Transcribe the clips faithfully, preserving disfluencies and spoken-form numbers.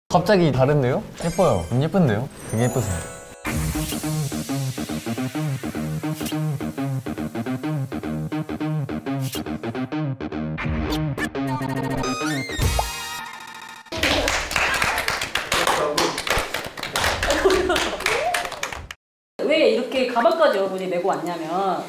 갑자기 다른데요? 예뻐요. 안 예쁜데요? 되게 예쁘세요. 왜 이렇게 가방까지 여러분이 메고 왔냐면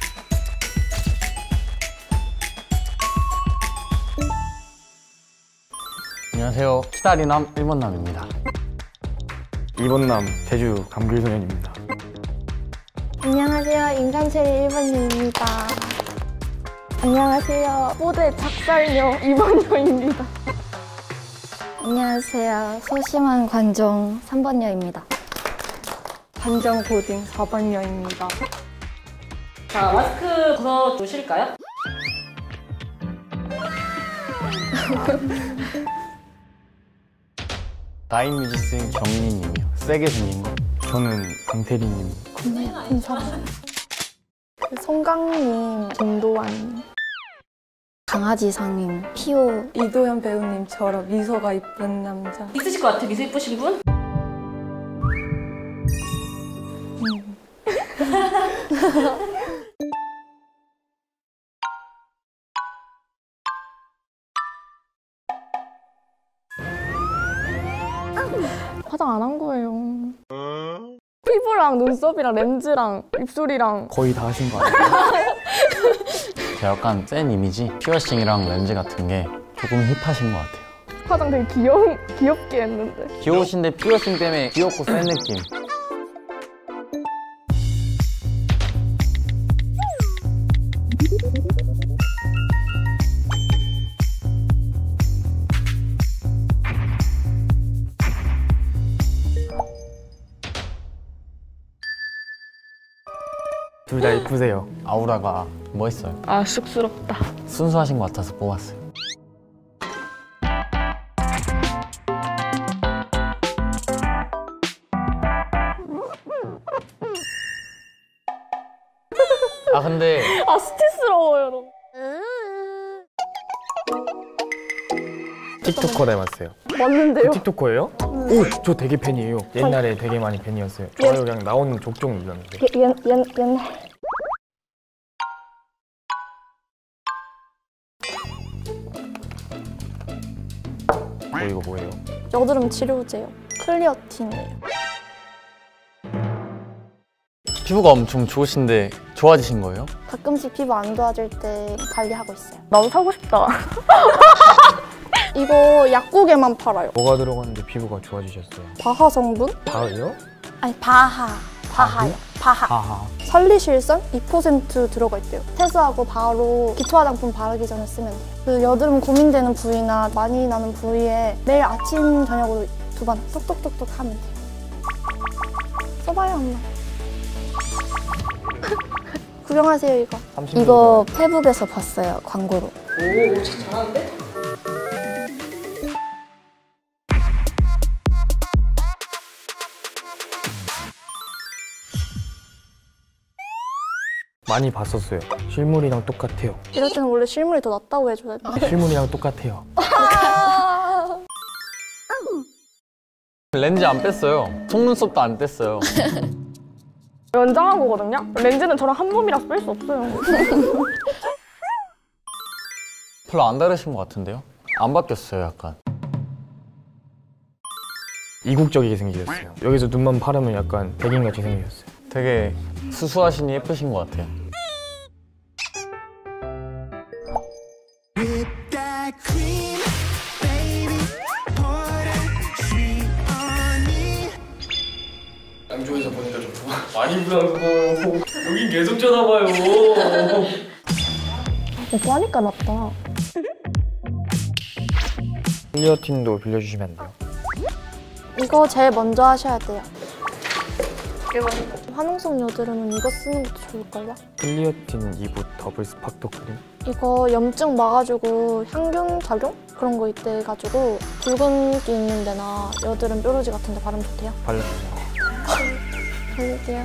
안녕하세요. 키다리남 일본남입니다. 이번남 제주 감귤소년입니다. 안녕하세요. 인간체리 일번님입니다. 안녕하세요. 모대 작살녀 이번녀입니다. 안녕하세요. 소심한 관종 삼번녀입니다. 관종 고딩 사번녀입니다. 자, 마스크 벗어주실까요? 나인 뮤지스 경리님이요. 세게 생긴 거. 저는 강태리님. 네, 감사합니다. 송강님, 김도환님, 강아지상님, 피오, 이도현 배우님처럼 미소가 이쁜 남자. 있으실 것 같아, 미소 예쁘신 분? 음. 화장 안 한 거예요. 피부랑 눈썹이랑 렌즈랑 입술이랑 거의 다 하신 거 아니에요? 제가 약간 센 이미지, 피어싱이랑 렌즈 같은 게 조금 힙하신 것 같아요. 화장 되게 귀여운, 귀엽게 했는데. 귀여우신데 피어싱 때문에 귀엽고 센 느낌. 둘 다 예쁘세요. 아우라가 멋있어요. 아, 쑥스럽다. 순수하신 것 같아서 뽑았어요. 아 근데 아, 스트레스러워요, 너무. 틱토커 닮았어요. 맞는데요? 틱토커예요? 오! 저 되게 팬이에요. 옛날에 되게 많이 팬이었어요. 좋아요 그냥 나오는 족족 눌렀는데. 옛, 옛, 옛날. 어, 이거 뭐예요? 여드름 치료제요. 클리어틴이에요. 피부가 엄청 좋으신데 좋아지신 거예요? 가끔씩 피부 안 좋아질 때 관리하고 있어요. 나도 사고 싶다. 이거 약국에만 팔아요. 뭐가 들어갔는데 피부가 좋아지셨어요? 바하 성분? 다요? 아니, 바하. 바하요. 바하. 하하. 살리실산 이 퍼센트 들어가 있대요. 세수하고 바로 기초 화장품 바르기 전에 쓰면 돼요. 그 여드름 고민되는 부위나 많이 나는 부위에 매일 아침 저녁으로 두 번 똑똑똑똑 하면 돼요. 써봐요, 엄마. 구경하세요, 이거. 삼십 년 이거 페북에서 봤어요, 광고로. 오, 진짜 잘하는데? 많이 봤었어요. 실물이랑 똑같아요. 이럴 때는 원래 실물이 더 낫다고 해줘야 돼. 실물이랑 똑같아요. 렌즈 안 뺐어요. 속눈썹도 안 뺐어요. 연장한 거거든요? 렌즈는 저랑 한 몸이라서 뺄 수 없어요. 별로 안 다르신 것 같은데요? 안 바뀌었어요, 약간. 이국적이게 생기셨어요. 여기서 눈만 파르면 약간 백인같이 생기셨어요. 되게 수수하시니 예쁘신 것 같아요. 양쪽에서 보니까 좀 많이 부담스러워요. 여긴 계속 쳐다봐요. 오빠 하니까 낫다. 클리어틴도 빌려주시면 안 돼요? 이거 제일 먼저 하셔야 돼요. 화농성 여드름은 이거 쓰는 것도 좋을걸요? 클리어틴 이붓 더블 스파크도 크림? 이거 염증 막아주고 향균 작용? 그런 거 있대 가지고 붉은기 있는 데나 여드름 뾰루지 같은 데 바르면 좋대요. 발라주세요. 바를게요.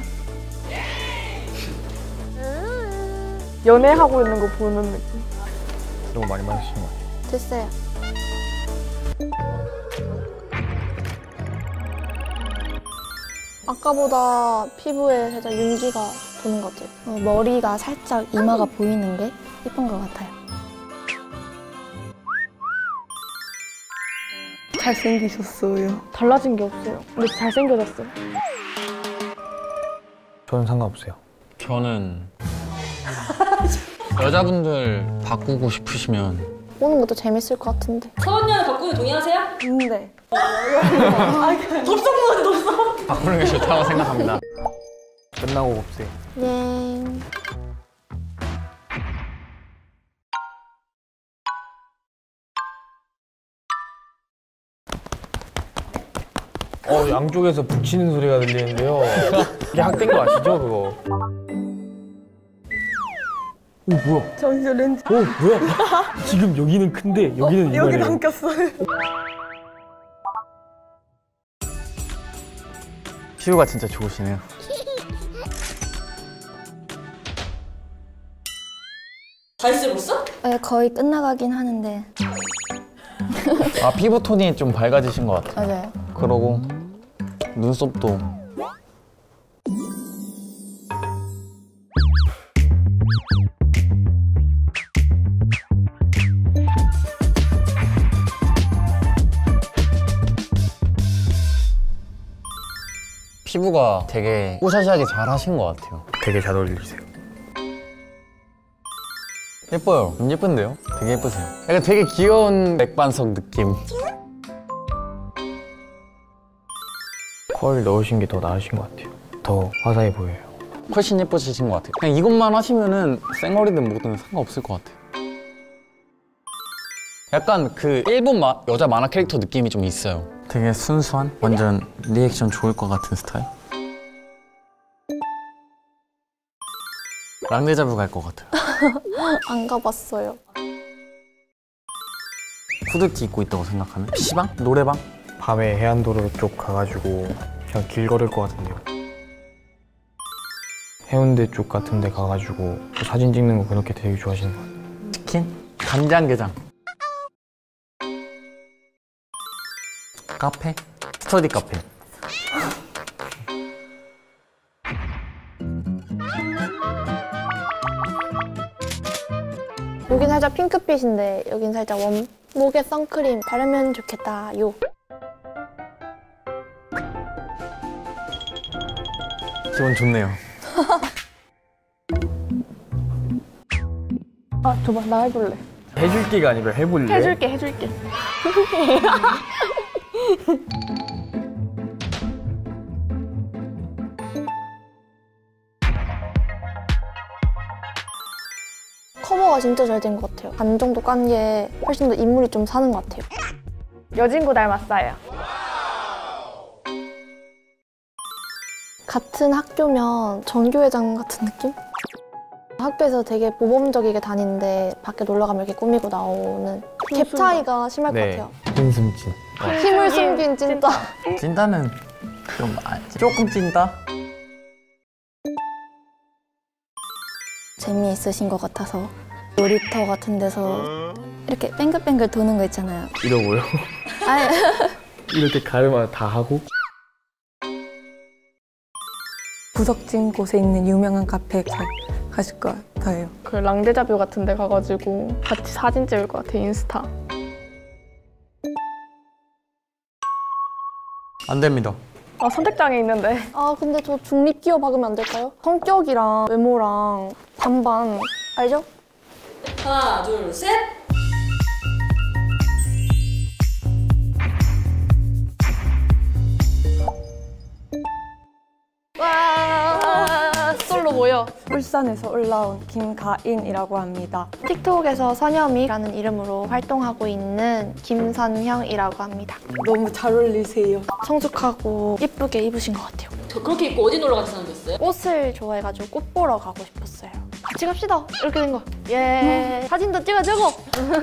연애하고 있는 거 보는 느낌. 너무 많이 마시는 거 같아요. 됐어요. 아까보다 피부에 살짝 윤기가 도는 것 같아요. 어, 머리가 살짝 이마가 보이는 게 예쁜 것 같아요. 잘생기셨어요. 달라진 게 없어요. 근데 잘생겨졌어요. 저는 상관없어요. 저는 여자분들 바꾸고 싶으시면 보는 것도 재밌을 것 같은데. 서원녀는 바꾸는 동의하세요? 근데 덥석 덥석. 바꾸는 게 좋다고 생각합니다. 끝나고 봅세요. 예. 어, 양쪽에서 붙이는 소리가 들리는데요. 이게 학대인 거 아시죠, 그거? 오, 뭐야? 잠시만 렌즈. 오, 뭐야? 지금 여기는 큰데 여기는 여기 이만해요. 남겼어요. 피부가 진짜 좋으시네요. 다 쓸었어? 네, 거의 끝나가긴 하는데. 아, 피부 톤이 좀 밝아지신 것 같아요. 맞아요. 그러고 눈썹도 피부가 되게 뽀샤시하게 잘 하신 것 같아요. 되게 잘 어울리세요. 예뻐요. 음, 예쁜데요? 되게 예쁘세요. 약간 되게 귀여운 맥반석 느낌. 컬 넣으신 게 더 나으신 것 같아요. 더 화사해 보여요. 훨씬 예뻐지신 것 같아요. 그냥 이것만 하시면은 쌩얼이든 뭐든 상관없을 것 같아요. 약간 그 일본 마, 여자 만화 캐릭터 느낌이 좀 있어요. 되게 순수한? 완전 리액션 좋을 것 같은 스타일? 랑데자부 갈 것 같아요. 안 가봤어요. 후드티 입고 있다고 생각하면? 피시방? 노래방? 밤에 해안도로 쪽 가가지고 그냥 길 걸을 것 같은데요. 해운대 쪽 같은 데 가가지고 사진 찍는 거 그렇게 되게 좋아하시는 것 같아요. 치킨? 간장게장. 카페? 스터디 카페. 여긴 살짝 핑크빛인데 여긴 살짝 웜. 목에 선크림 바르면 좋겠다. 요. 기분 좋네요. 아, 줘봐. 나 해볼래. 해줄게가 아니라 해볼래? 해줄게, 해줄게. 커버가 진짜 잘 된 것 같아요. 반 정도 깐 게 훨씬 더 인물이 좀 사는 것 같아요. 여진구 닮았어요. 같은 학교면 전교회장 같은 느낌? 학교에서 되게 모범적이게 다니는데 밖에 놀러 가면 이렇게 꾸미고 나오는 갭 차이가 심할 것 네, 같아요. 한숨진. 힘을 숨긴 찐따. 찐따는 좀 아, 조금 찐따? 재미있으신 것 같아서 놀이터 같은 데서 이렇게 뱅글뱅글 도는 거 있잖아요. 이러고요. 아, 이렇게 가르마 다 하고. 구석진 곳에 있는 유명한 카페 가, 가실 것 같아요. 그 랑데자뷰 같은 데 가가지고 같이 사진 찍을 것 같아, 인스타. 안 됩니다. 아, 선택장애 있는데. 아 근데 저 중립 끼워 박으면 안 될까요? 성격이랑 외모랑 반반 알죠? 하나, 둘, 셋. 와, 솔로 모여. 울산에서 올라온 김가인이라고 합니다. 틱톡에서 선여미라는 이름으로 활동하고 있는 김선형이라고 합니다. 너무 잘 어울리세요. 성숙하고 예쁘게 입으신 것 같아요. 저 그렇게 입고 어디 놀러 같이 생겼어요? 꽃을 좋아해가지고 꽃 보러 가고 싶었어요. 같이 갑시다. 이렇게 된 거. 예. 사진도 찍어주고.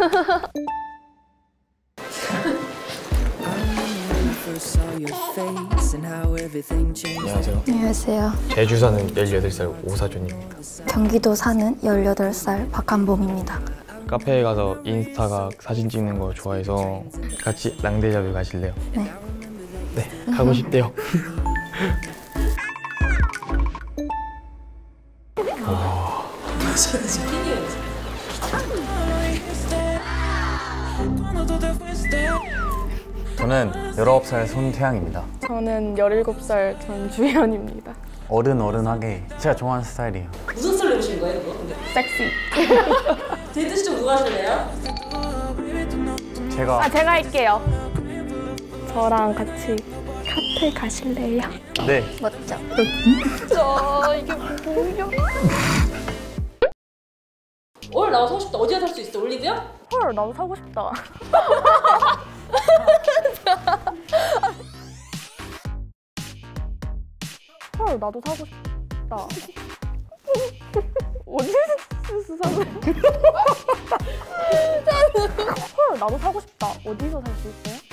안녕하세요. 안녕하세요. 제주 사는 열여덟 살 오사준입니다. 경기도 사는 열여덟 살 박한봄입니다. 카페에 가서 인스타가 사진 찍는 거 좋아해서 같이 랑데자뷰 가실래요? 네. 네, 가고 싶대요. 열아홉 살 손태양입니다. 저는 열일곱 살 전주현입니다. 어른 어른하게 제가 좋아하는 스타일이에요. 무슨 스타일 입으신 거예요, 그거? 근데 섹시. 데이트 시점 누가 하실래요? 제가 아, 제가 할게요. 저랑 같이 카페 가실래요? 네. 멋져. 저 이게 뭐야? 오늘 나와서 사고 싶다. 어디가 살 수 있어? 올리브영? 헐, 나도 사고 싶다. 헐, 나도 사고 싶다. 어디서 사세요? 헐, 나도 사고 싶다. 어디서 살 수 있어요?